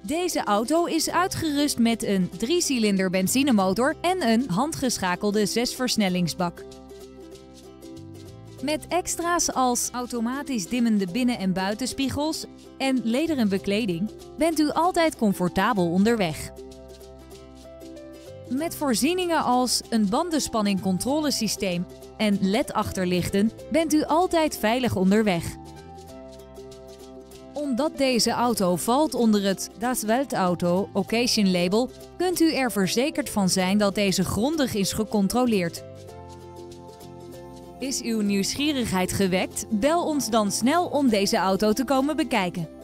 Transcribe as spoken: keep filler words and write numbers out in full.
Deze auto is uitgerust met een driecilinder benzinemotor en een handgeschakelde zesversnellingsbak. Met extra's als automatisch dimmende binnen- en buitenspiegels en lederen bekleding bent u altijd comfortabel onderweg. Met voorzieningen als een bandenspanning-controlesysteem en L E D-achterlichten bent u altijd veilig onderweg. Omdat deze auto valt onder het Das Weltauto Occasion label, kunt u er verzekerd van zijn dat deze grondig is gecontroleerd. Is uw nieuwsgierigheid gewekt? Bel ons dan snel om deze auto te komen bekijken.